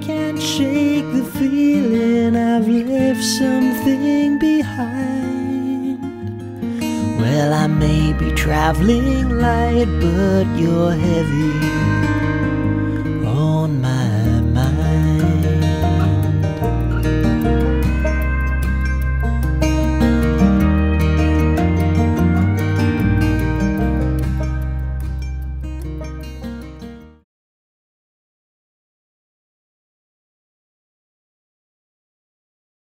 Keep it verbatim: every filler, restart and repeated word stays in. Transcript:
can't shake the feeling I've left something behind. Well, I may be traveling light, but you're heavy.